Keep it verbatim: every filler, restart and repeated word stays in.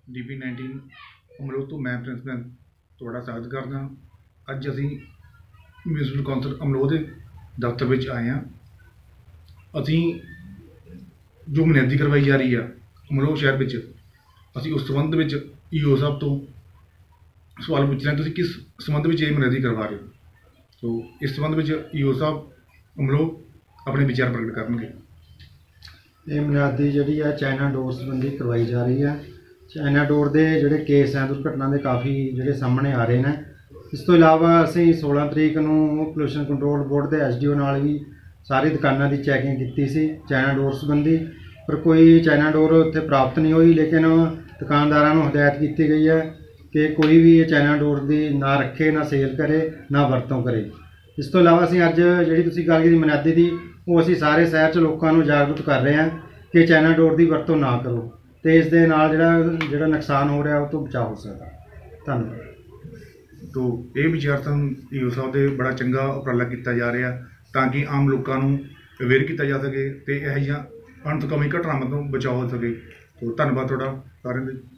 D P nineteen Amloh तो मैं Prince मैं ਤੁਹਾਡਾ स्वागत करदा। ਅੱਜ ਅਸੀਂ ਮਿਊਨਿਸਪਲ ਕੌਂਸਲ ਅਮਲੋਹ ਦੇ ਦਫ਼ਤਰ ਵਿੱਚ ਆਏ ਹਾਂ। ਅਸੀਂ ਜੋ ਬੁਨਿਆਦੀ ਕਰਵਾਈ ਜਾ ਰਹੀ ਆ ਅਮਲੋਹ ਸ਼ਹਿਰ ਵਿੱਚ, ਅਸੀਂ ਉਸ ਸੰਬੰਧ ਵਿੱਚ ਈਓ ਸਾਹਿਬ ਤੋਂ ਸਵਾਲ ਪੁੱਛ ਰਹੇ ਹਾਂ, ਤੁਸੀਂ ਕਿਸ ਸੰਬੰਧ ਵਿੱਚ ਇਹ ਬੁਨਿਆਦੀ ਕਰਵਾ ਰਹੇ ਹੋ। ਸੋ ਇਸ ਸੰਬੰਧ ਵਿੱਚ ਈਓ ਸਾਹਿਬ ਅਮਲੋਹ ਆਪਣੇ ਵਿਚਾਰ ਪ੍ਰਗਟ ਕਰਨਗੇ। ਇਹ ਬੁਨਿਆਦੀ ਜਿਹੜੀ ਆ ਚਾਈਨਾ ਡੋਰ ਸੰਬੰਧੀ ਕਰਵਾਈ ਜਾ ਰਹੀ ਹੈ। ਚਾਈਨਾ ਡੋਰ ਦੇ ਜਿਹੜੇ ਕੇਸ ਹੈ ਦੁਰਘਟਨਾ ਦੇ ਕਾਫੀ ਜਿਹੜੇ ਸਾਹਮਣੇ ਆ ਰਹੇ ਨੇ। ਇਸ ਤੋਂ ਇਲਾਵਾ ਅਸੀਂ ਸੋਲਾਂ ਤਰੀਕ ਨੂੰ ਪੋਲਿਊਸ਼ਨ ਕੰਟਰੋਲ ਬੋਰਡ ਦੇ ਐਸ ਡੀ ਓ ਨਾਲ ਵੀ ਸਾਰੀ ਦੁਕਾਨਾਂ ਦੀ ਚੈਕਿੰਗ ਕੀਤੀ ਸੀ ਚਾਈਨਾ ਡੋਰ ਸੰਬੰਧੀ, ਪਰ ਕੋਈ ਚਾਈਨਾ ਡੋਰ ਉੱਥੇ ਪ੍ਰਾਪਤ ਨਹੀਂ ਹੋਈ। ਲੇਕਿਨ ਦੁਕਾਨਦਾਰਾਂ ਨੂੰ ਹਦਾਇਤ ਕੀਤੀ ਗਈ ਹੈ ਕਿ ਕੋਈ ਵੀ ਇਹ ਚਾਈਨਾ ਡੋਰ ਦੀ ਨਾ ਰੱਖੇ, ਨਾ ਸੇਲ ਕਰੇ, ਨਾ ਵਰਤੋਂ ਕਰੇ। ਇਸ ਤੋਂ ਇਲਾਵਾ ਅਸੀਂ ਅੱਜ ਜਿਹੜੀ ਤੁਸੀਂ ਗੱਲ ਕੀਤੀ ਬੁਨਿਆਦੀ ਦੀ, ਉਹ ਅਸੀਂ ਸਾਰੇ ਸ਼ਹਿਰ 'ਚ ਲੋਕਾਂ ਨੂੰ ਜਾਗਰੂਕ ਕਰ ਰਹੇ ਹਾਂ ਕਿ ਚਾਈਨਾ ਡੋਰ ਦੀ ਵਰਤੋਂ ਨਾ ਕਰੋ, ਅਤੇ ਇਸ ਦੇ ਨਾਲ ਜਿਹੜਾ ਜਿਹੜਾ ਨੁਕਸਾਨ ਹੋ ਰਿਹਾ ਉਹ ਤੋਂ ਬਚਾਅ ਹੋ ਸਕਦਾ। ਧੰਨਵਾਦ। ਤੋ ਇਹ ਵਿਚਾਰ ਤਾਂ ਈਓ ਸਾਹਿਬ ਦੇ ਬੜਾ ਚੰਗਾ ਉਪਰਾਲਾ ਕੀਤਾ ਜਾ ਰਿਹਾ ਤਾਂ ਕਿ ਆਮ ਲੋਕਾਂ ਨੂੰ ਅਵੇਅਰ ਕੀਤਾ ਜਾ ਸਕੇ ਅਤੇ ਇਹੋ ਜਿਹੀਆਂ ਅਣਸੁਖਾਵੀਆਂ ਘਟਨਾਵਾਂ ਤੋਂ ਬਚਾਅ ਹੋ ਸਕੇ। ਤੋ ਧੰਨਵਾਦ ਤੁਹਾਡਾ ਸਾਰਿਆਂ ਦੇ।